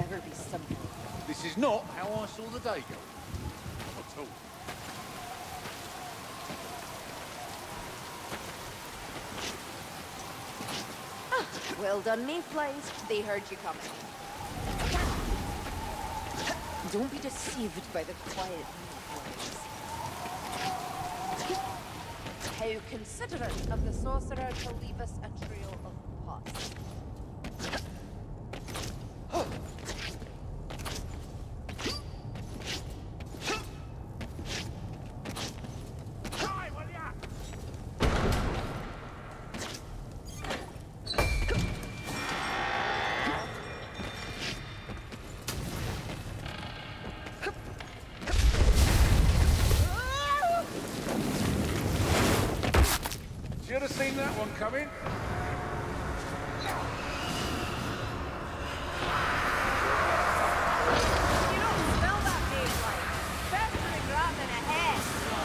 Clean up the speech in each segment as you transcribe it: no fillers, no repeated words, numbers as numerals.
never be simple. This is not how I saw the day go. Not at all. Well done, Mayflies. They heard you coming. Don't be deceived by the quiet Mayflies. How considerate of the sorcerer to leave us a trail of pus. Should have seen that one coming. You don't smell that, Mayflies. Festering rotten in a head.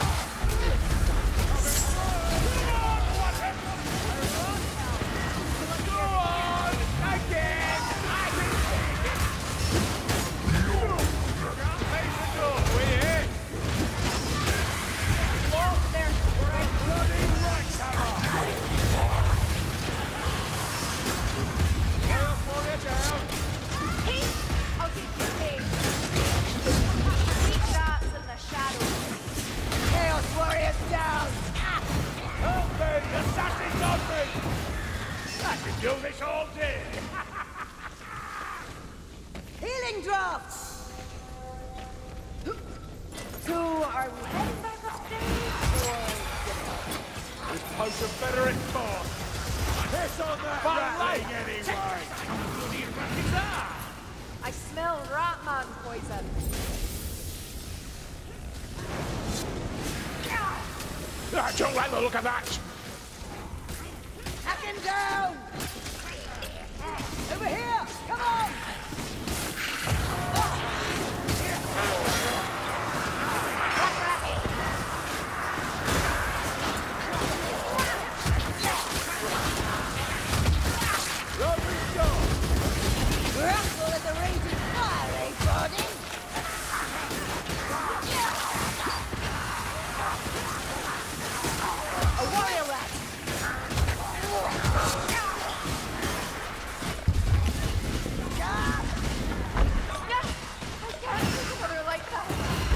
Go on! Again! I can take it! Can't face the door, we here? Oh, there's Bloody right, hammer! I'll pull you down. Pete! I'll take your page. Eat rats in the shadows. Chaos Warriors down! Help me! The assassin's on me! I can do this all day! Healing drafts! So, are we heading back upstairs, or... This potion better enforce! Piss on that rattling anyway! Bloody rat is that? I smell Ratman poison. I don't like the look of that! Hack him down! Over here! Come on! Lovely job! Rumble at the raging fire, eh, Barding? A warrior rat! I can't look at her like that.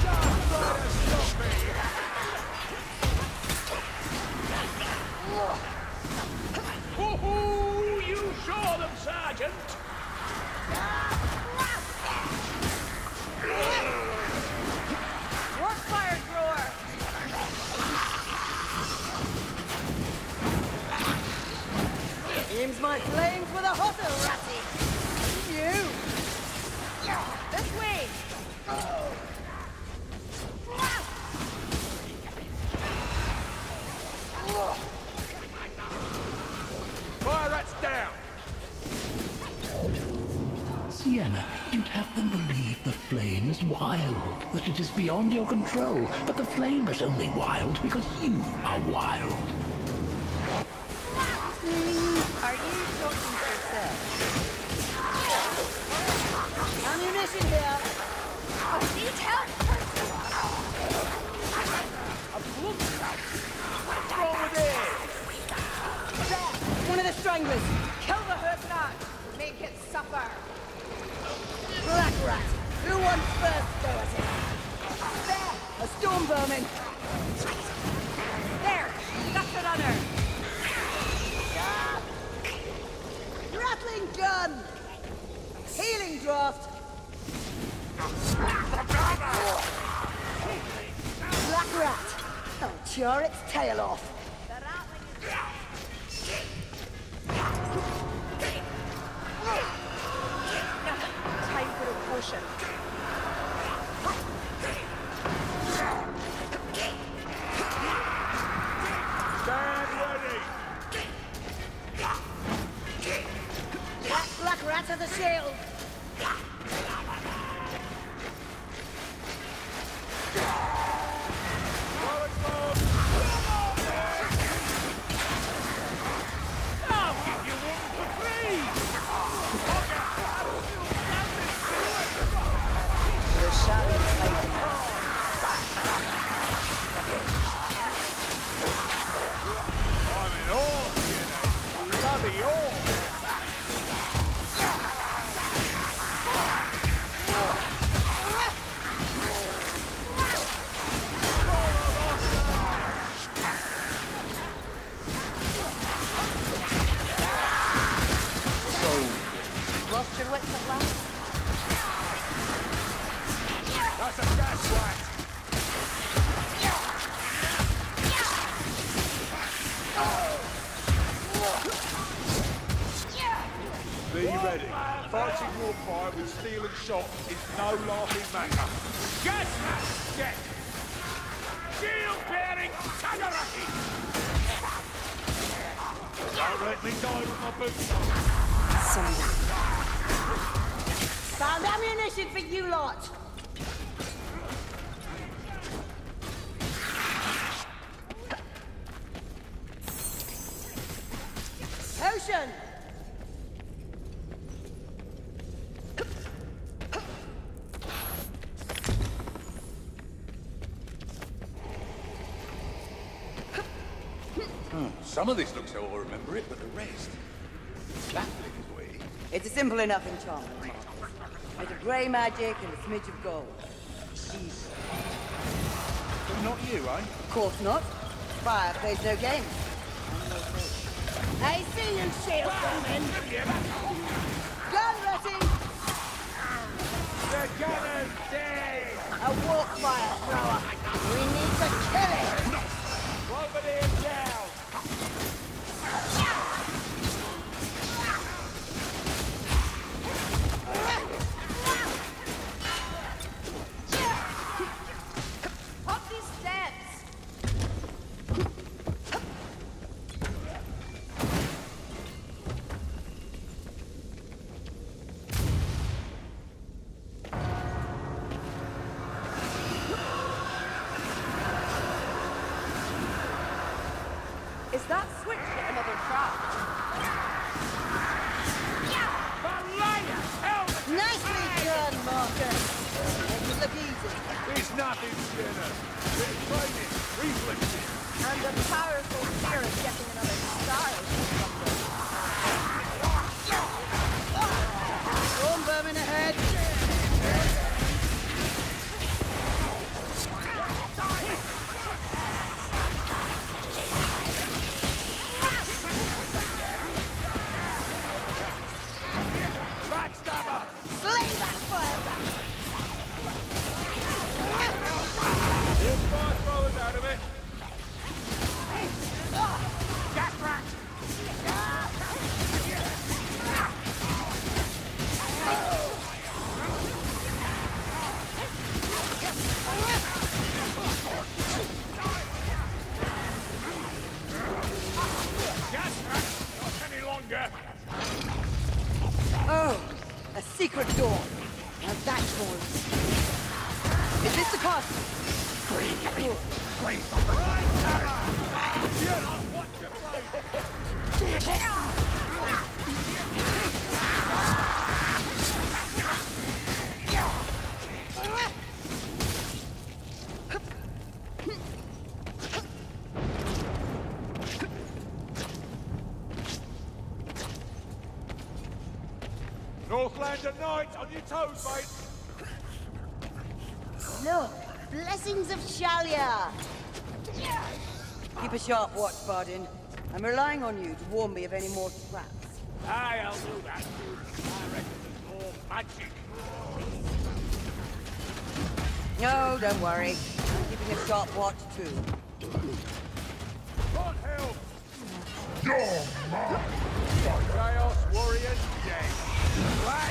Woohoo! You saw them, Sergeant! Work fire thrower. Aims my flames with a hotter ratty! You! This way. Fire rats down! Sienna, you'd have them believe the flame is wild, that it is beyond your control. But the flame is only wild because you are wild. Are you talking to yourself? Ammunition here! I need help. There! One of the stranglers! Kill the hurt rat. Make it suffer. Black rat! Who wants first go at it? There! A storm vermin! There. That's the runner. Rattling gun! Healing draft! Black rat! I'll char its tail off! The rattling is... Time for a potion. Stand ready! Black rat has a shield! I'll give you one for free! warfare with steel and shot is no laughing matter. Gas mask, get! Shield bearing, Tagaraki! Don't let me die with my boots on. Found ammunition for you lot! Ocean! Some of this looks how I remember it, but the rest... Baffling's way. It's a simple enough enchantment, Marcus. Bit of grey magic and a smidge of gold. Easy. But not you, eh? Of course not. Fire plays no games. I see you, shield woman. Gun ready! The gunner's dead! A walk fire thrower. We need to kill it! Bombardier down! Up these steps! Is that switch hit another trap? Nicely done, Marcus. Make it look easy. It's nothing, Skinner. Bit of training, reflexes. And a powerful fear of getting another style. Storm vermin ahead. Backstabber! Slay that fire! Here's fire throwers out of it. Gas rat! Gas rat! Not any longer. Oh, a secret door. Now that's more. Is this the castle? Northlander Knight, on your toes, mate! Look, blessings of Shalia. Keep a sharp watch, Bardin. I'm relying on you to warn me of any more traps. Aye, I'll do that. I reckon there's more magic. No, don't worry. I'm keeping a sharp watch, too. God help! Chaos Warriors dead. Black!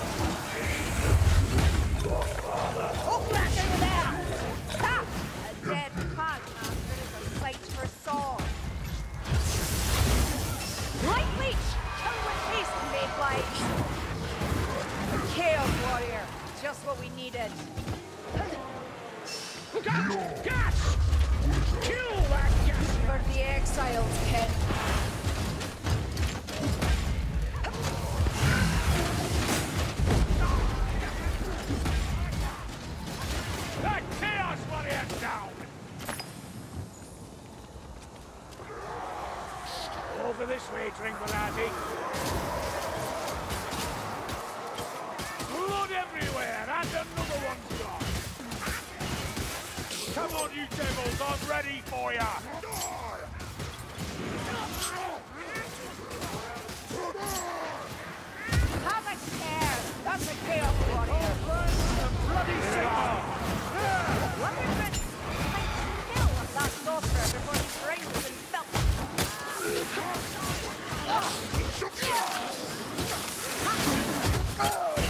Oh, back over there! Ha! A dead Cogmaster is a sight for sore. Light leech! Kill with haste, Mayflies! A Chaos Warrior. Just what we needed. Gas! Kill that gas! For the exiles, Ken. That Chaos Warrior down! Over this way, Trinquilati. Blood everywhere, and another one's gone. Come on, you devils, I'm ready for ya! Have a care. That's a Chaos Warrior. Bloody Sigma! Wonder if it's like kill that sorcerer before he brings and felt.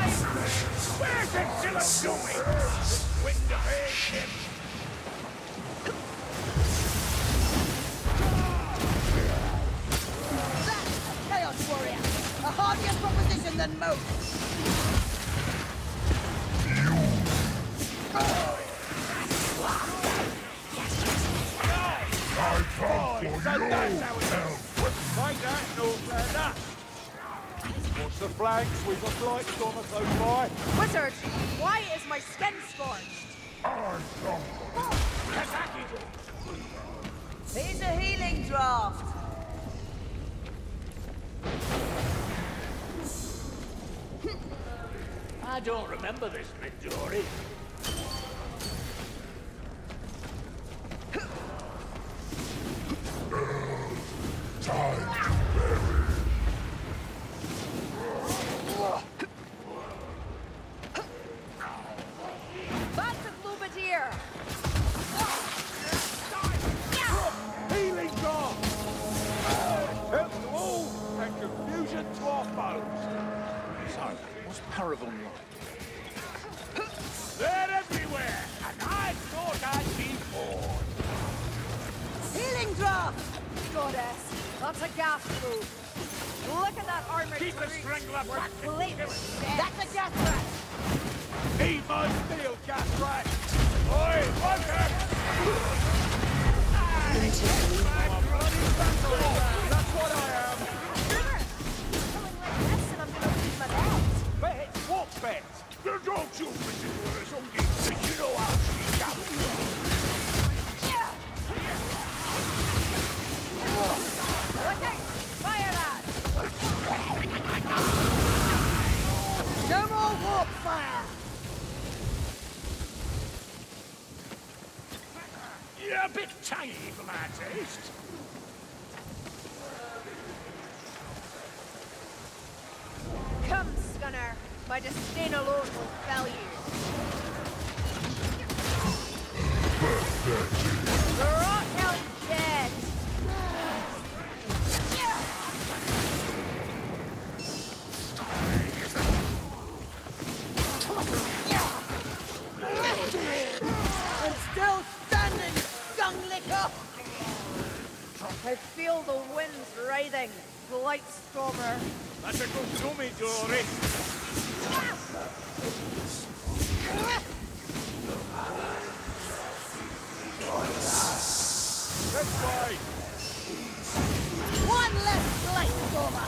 Where's it still doing? Wind of him. That's a Chaos Warrior! A hardier proposition than most! So that's how it is. Like that, Northlander. Watch the flanks, we've got lights on us so far. Wizard, why is my skin scorched? Here's a healing draft! I don't remember this, Midori. That's a Globadier! Healing drop! Help to all, and confusion to our foes. So, what's Paragon like? They're everywhere, and I thought I'd be bored. Healing draft! Goddess, that's a gas move. Look at that armored Keep the breach. strangler We're back. blatantly dead. That's a gas rat! Need my steel, gas rat. Oi, bunker! That's what I am. Sure. Killing like this and I'm gonna lose my net. Bet it's walk bet. Don't you ridiculous, only you know how she goes. Look out! Fire that! No more warp fire! You're a bit tangy for my taste. Come, Scunner. My disdain alone will fell you. The rock elf dead. I'm still standing, dung licker! I feel the winds writhing. Blightstormer. That's a good dummy, Dory. This way. One less Blightstormer!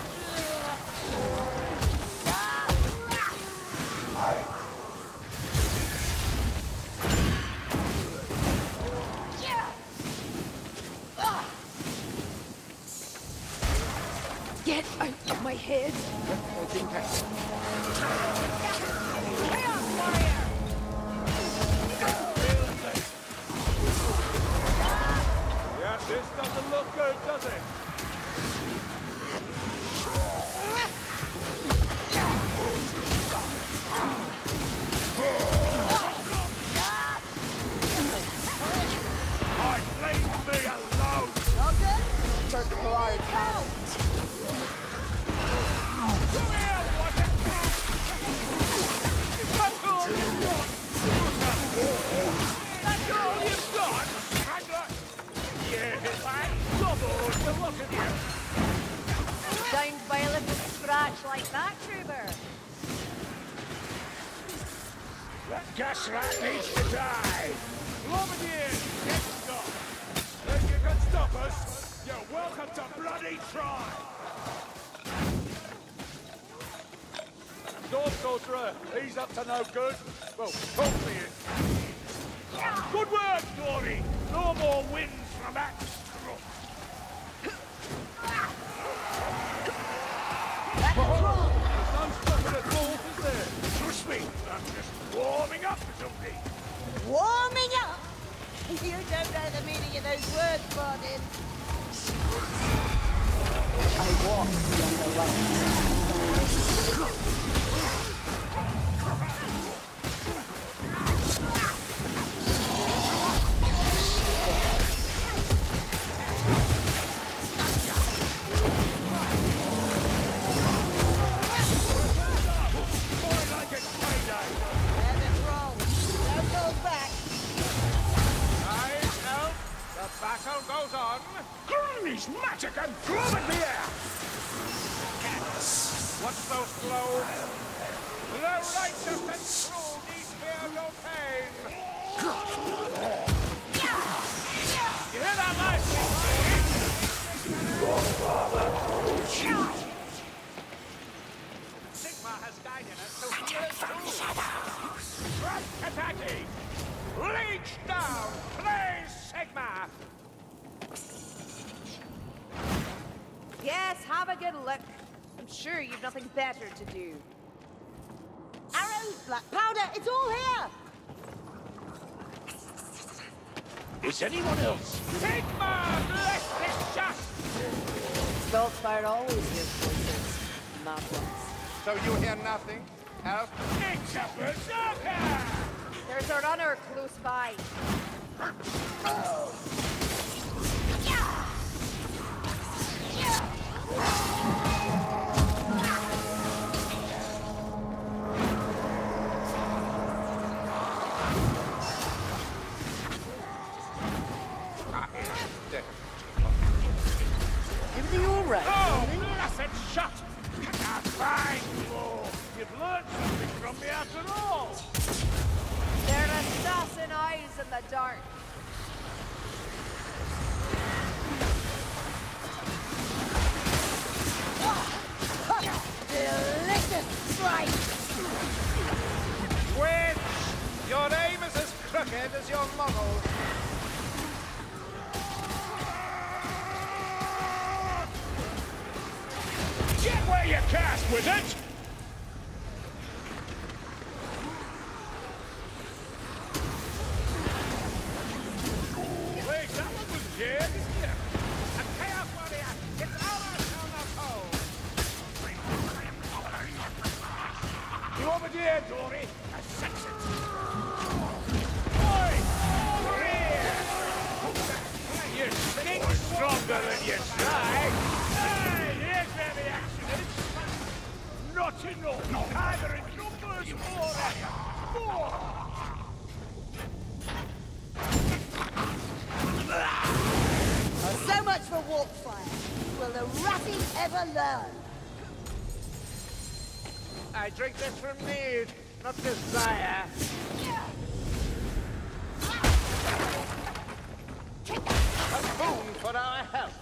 Get out of my head. Chaos Warrior! Yeah, this doesn't look good, does it? I leave me alone! Okay? Come here, what the... That's all you've got! That's all you've got, Strangler! Yeah, I'm double to look at you! Downed by a little scratch like that, Trooper. That gas rat needs to die! Globadier, get stopped! If you can stop us, you're welcome to bloody try! Storm Sorcerer, he's up to no good. Well, hopefully it. Good work, Dory! No more wins from that scruff! That's wrong! There's no stopping at all, is there? Trust me, I'm just warming up for something. Warming up! You don't know the meaning of those words, Bardin. I walk the underworld. Boy like goes on. Grunny's magic and gloom in the air! What's so slow? The righteous and true need fear no pain. You hear that, lads? Sigma has guided us to heal too. Right, Kataki! Reach down! Play Sigma! Yes, have a good look. I'm sure you've nothing better to do. Arrows, black powder, it's all here! Is anyone else? Sigma! Bless this shot! Saltfire always hears voices. Not once. So you hear nothing? Else? It's a berserker! There's a runner close by. Everything all right? Oh, blessed shot! Ah, fine, Flo. You've learned something from me after all. There are assassin eyes in the dark. Delicious strike! Witch! Your aim is as crooked as your model. Get where you cast with it! Wait, that one was dead, isn't it? A Chaos Warrior! It's our turn of hold! You over there, Dory? I sense it! Boy! Over here! You think stronger than you try! Hey, here's where the action is! Not enough! Either in numbers or more! So much for warp fire. Will the ratty ever learn? I drink this from need, not desire. A boon for our health.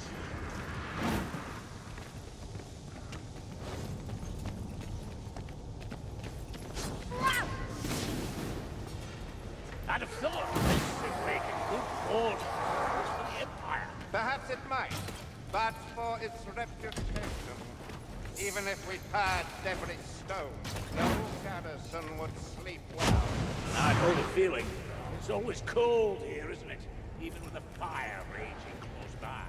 I'd have thought this would make a good board for the Empire. Perhaps it might, but for its reputation. Even if we tied every stone, no garrison would sleep well. I know the feeling. It's always cold here, isn't it? Even with the fire raging close by.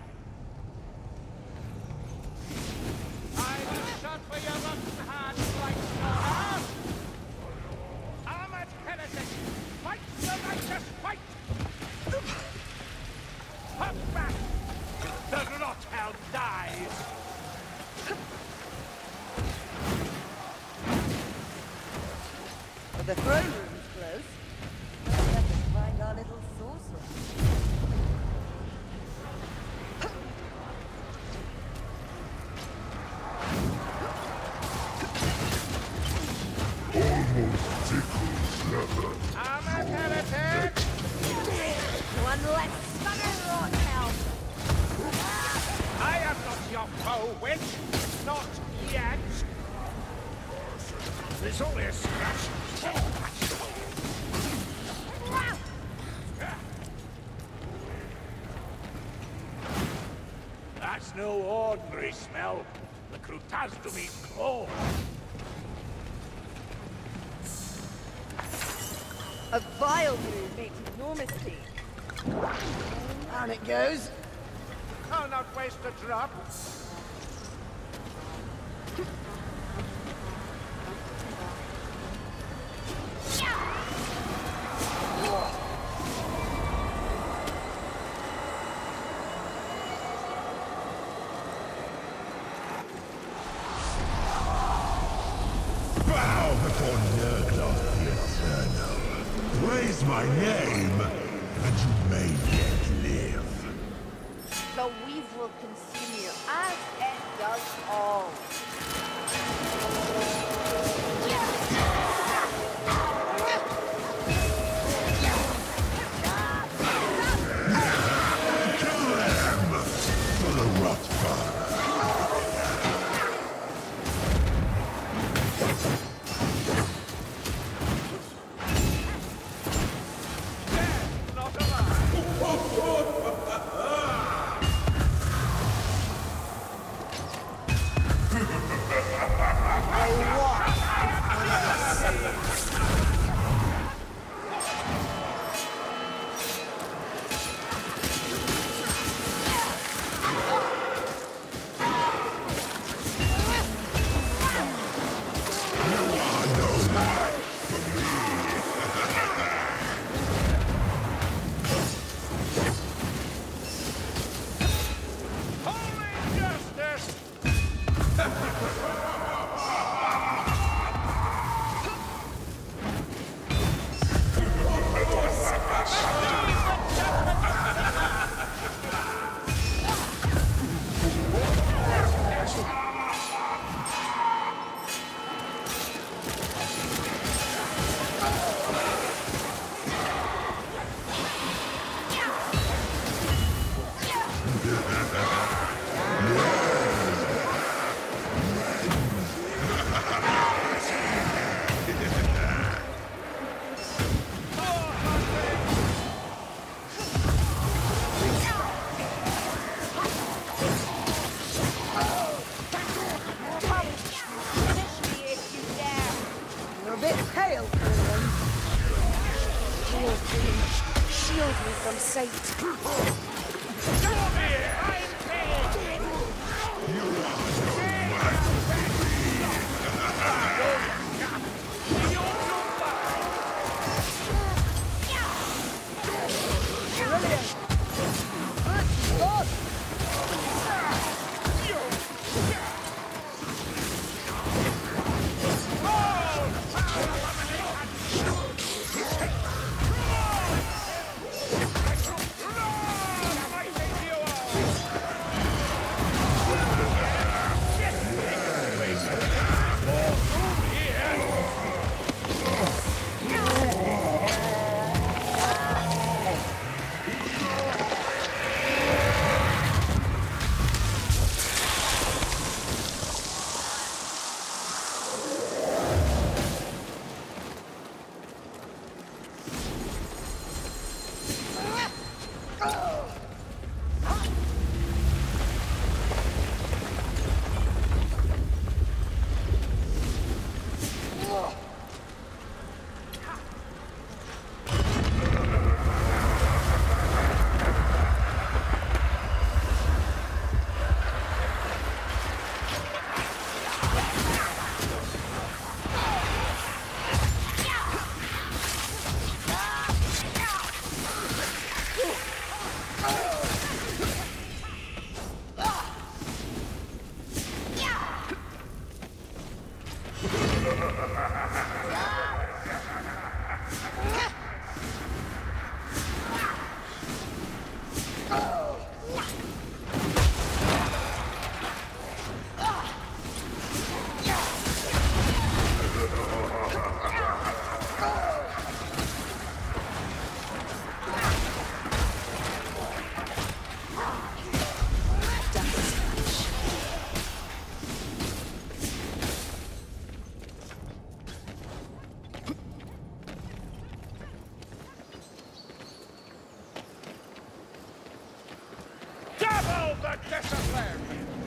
I will shot for your rotten hearts like Sora. Armored heretic, fight the righteous fight! Hop back! The Rothelm dies! But the throne room's close. Let's have to find our little sorcerer. Armored heretic! One less stunner, Rothelm. I am not your foe, witch! Not yet! There's only a scratch. That's no ordinary smell. The Krutazdum's claw. A vile move, make no mistake. Down it goes. I'll not waste a drop. Bow before Nurgloth the Eternal. Raise my name, and you may yet live. blaze will consume you, as it does all. For the rough fun. Not alive! Holy justice! Finish me if you dare. You're a bit pale, Colin. Poor thing. Shield me from Satan. Brilliant. Good God. Double the discipline!